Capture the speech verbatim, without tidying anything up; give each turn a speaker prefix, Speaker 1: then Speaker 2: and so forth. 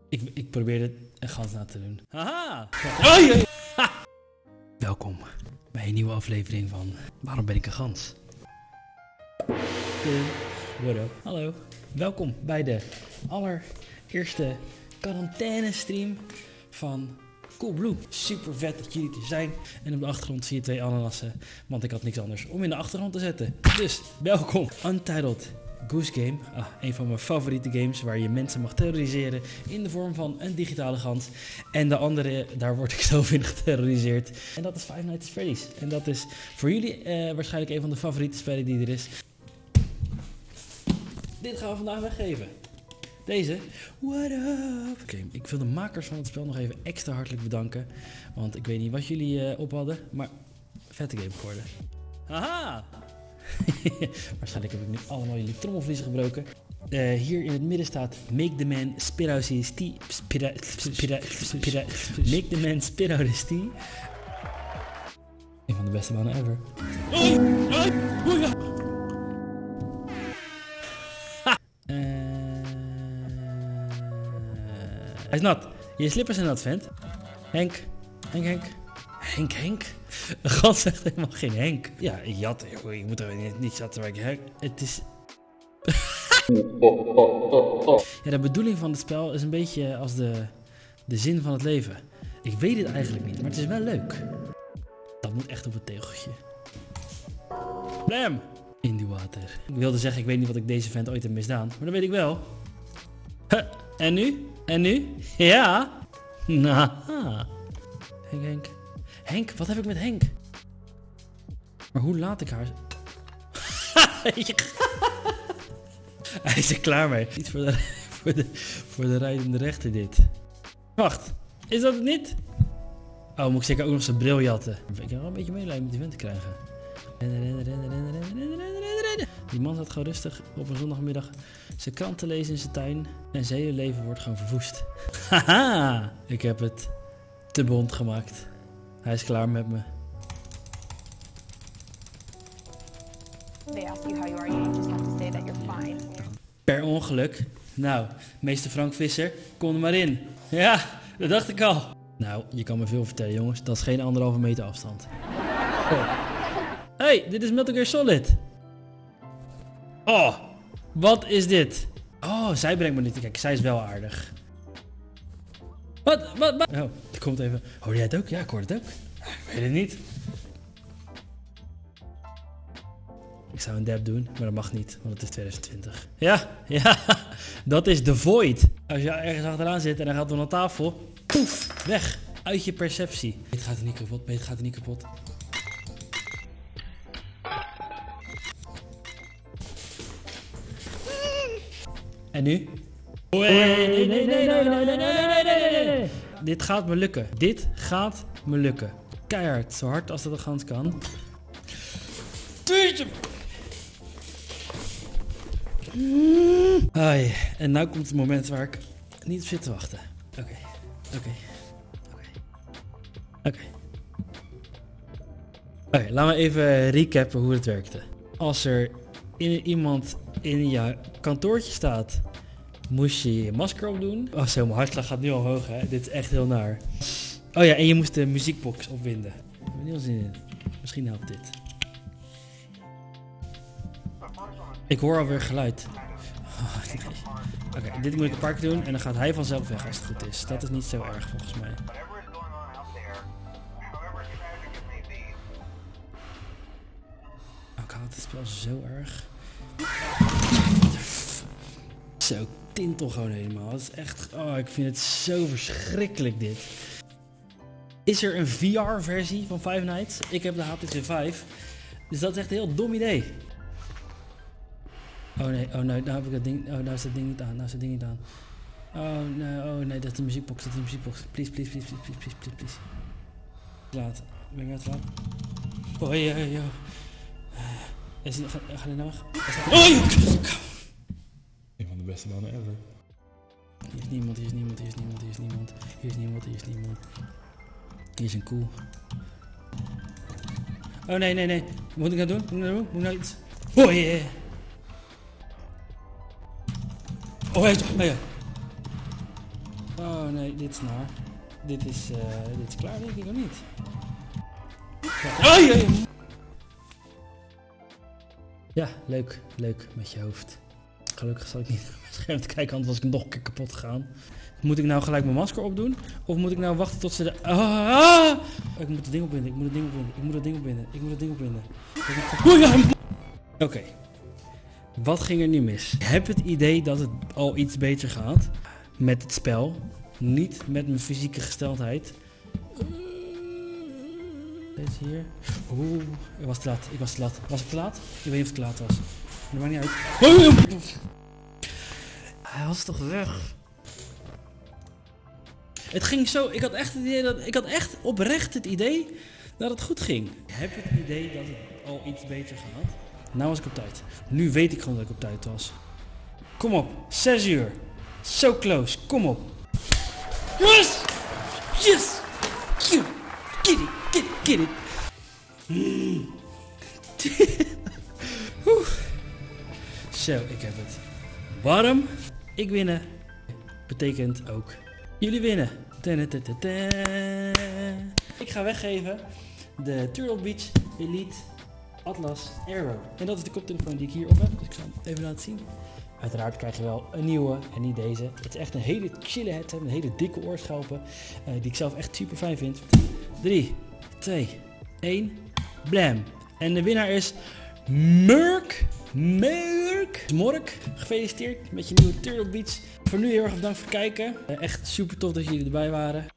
Speaker 1: Ik, ik probeerde een gans na te doen. Haha! Oh, ja. Ha. Welkom bij een nieuwe aflevering van Waarom ben ik een gans? De... What up? Hallo. Welkom bij de allereerste quarantaine stream van Coolblue. Super vet dat jullie er zijn. En op de achtergrond zie je twee ananassen, want ik had niks anders om in de achtergrond te zetten. Dus, welkom. Untitled Goose Game, ah, een van mijn favoriete games waar je mensen mag terroriseren in de vorm van een digitale gans. En de andere, daar word ik zelf in geterroriseerd. En dat is Five Nights at Freddy's. En dat is voor jullie eh, waarschijnlijk een van de favoriete spellen die er is. Dit gaan we vandaag weggeven. Deze. What up? Oké, okay, ik wil de makers van het spel nog even extra hartelijk bedanken. Want ik weet niet wat jullie uh, op hadden, maar vette game geworden. Haha! Waarschijnlijk heb ik nu allemaal jullie trommelvliezen gebroken. Uh, hier in het midden staat Make the Man Spirousty. Spira, spira, spira, Make the Man Spirousty. Een van de beste mannen ever. Oh, oh, oh, ja. uh, hij is nat. Je slippers zijn nat, vent. Henk. Henk, Henk. Henk, Henk. Een gans zegt helemaal geen Henk. Ja, ik jat. Je moet er niet, niet jatten waar ik Henk. Het is... Ja, de bedoeling van het spel is een beetje als de, de zin van het leven. Ik weet het eigenlijk niet, maar het is wel leuk. Dat moet echt op het tegeltje. Blam! In die water. Ik wilde zeggen, ik weet niet wat ik deze vent ooit heb misdaan. Maar dat weet ik wel. Huh. En nu? En nu? Ja! Nou. Henk, Henk. Henk, wat heb ik met Henk? Maar hoe laat ik haar... Hij is er klaar mee. Iets voor de, voor de, voor de rijdende rechter dit. Wacht, is dat het niet? Oh, moet ik zeker ook nog zijn bril jatten. Ik heb wel een beetje medelijden met die vent te krijgen. Rennen, rennen, rennen, rennen, rennen, rennen, rennen, rennen. Die man zat gewoon rustig op een zondagmiddag zijn krant te lezen in zijn tuin. En zijn hele leven wordt gewoon verwoest. Haha, ik heb het te bond gemaakt. Hij is klaar met me. Per ongeluk. Nou, meester Frank Visser, kom er maar in. Ja, dat dacht ik al. Nou, je kan me veel vertellen, jongens. Dat is geen anderhalve meter afstand. Oh. Hey, dit is Metal Gear Solid. Oh, wat is dit? Oh, zij brengt me niet te kijken. Zij is wel aardig. Wat, wat, wat? Oh, er komt even. Hoor jij het ook? Ja, ik hoor het ook. Ik weet het niet. Ik zou een dab doen, maar dat mag niet, want het is twintig twintig. Ja, ja, dat is The Void. Als je ergens achteraan zit en dan gaat er aan tafel, poef, weg, uit je perceptie. Beet gaat er niet kapot, beet gaat er niet kapot. En nu? Nee, nee, nee, nee, nee, nee, nee, nee, nee, nee. Dit gaat me lukken. Dit gaat me lukken. Keihard, zo hard als dat een gans kan. Ai, en nu komt het moment waar ik niet op zit te wachten. Oké, okay. oké, okay. oké, okay. oké. Okay. Oké, laten we even recappen hoe het werkte. Als er in, iemand in je kantoortje staat, moest je je masker opdoen. Oh, zo, mijn hartslag gaat nu al hoog, hè. Dit is echt heel naar. Oh ja, en je moest de muziekbox opwinden. Ik heb er heel zin in. Misschien helpt dit. Ik hoor alweer geluid. Oh, nee. Oké, okay, dit moet ik een paar keer doen en dan gaat hij vanzelf weg als het goed is. Dat is niet zo erg volgens mij. Oh, ik haat het spel zo erg. Zo, tintel gewoon helemaal. Dat is echt... Oh, ik vind het zo verschrikkelijk dit. Is er een V R-versie van Five Nights? Ik heb de H T C vijf. Dus dat is echt een heel dom idee. Oh nee, oh nee, nou heb ik dat ding... Oh, nou is dat ding niet aan. Nou is dat ding niet aan. Oh nee, oh nee, dat is de muziekbox. Dat is de muziekbox. Please, please, please, please, please, please, please, please. Laat. Ben ik net te laat? Oh, ja, ja, ja. Is het... Ga, ga je nou weg? Oh, joh! Een van de beste mannen ever. Hier is niemand, hier is niemand, hier is niemand, hier is niemand. Hier is niemand, hier is niemand. Hier is een koe. Oh nee, nee, nee. Wat moet ik nou doen? Moet ik nou doen? Moet ik nou iets... Oh yeah! Oh, hey, oh ja. Oh nee, dit is naar. Dit is, uh, dit is klaar, denk ik, of niet? Ja. Oh, ja, ja. Ja, leuk. Leuk met je hoofd. Gelukkig zal ik niet op het scherm te kijken, anders was ik nog een keer kapot gegaan. Moet ik nou gelijk mijn masker opdoen? Of moet ik nou wachten tot ze de... Ah! Ik moet het ding opwinden, ik moet het ding opwinden, ik moet het ding opwinden, ik moet het ding opwinden. Oké. Okay. Wat ging er nu mis? Ik heb het idee dat het al iets beter gaat met het spel. Niet met mijn fysieke gesteldheid. Deze hier. Oeh, ik was te laat, ik was te laat. Was ik te laat? Ik weet niet of ik te laat was. Dat maakt niet uit. Hij was toch weg? Het ging zo, ik had echt het idee dat, ik had echt oprecht het idee dat het goed ging. Ik heb het idee dat het al iets beter gaat. Nou was ik op tijd. Nu weet ik gewoon dat ik op tijd was. Kom op, zes uur. So close, kom op. Yes! Yes! Get it, get it, get it, get it. Mm. Zo, ik heb het. Warm. Ik winnen. Betekent ook jullie winnen. Ik ga weggeven de Turtle Beach Elite Atlas Aero. En dat is de koptelefoon die ik hier op heb. Dus ik zal hem even laten zien. Uiteraard krijg je wel een nieuwe en niet deze. Het is echt een hele chille headset. Een hele dikke oorschelpen. Uh, die ik zelf echt super fijn vind. drie, twee, één. Blam. En de winnaar is Murk. Murk. Mork. Gefeliciteerd met je nieuwe Turtle Beach. Voor nu heel erg bedankt voor het kijken. Uh, echt super tof dat jullie erbij waren.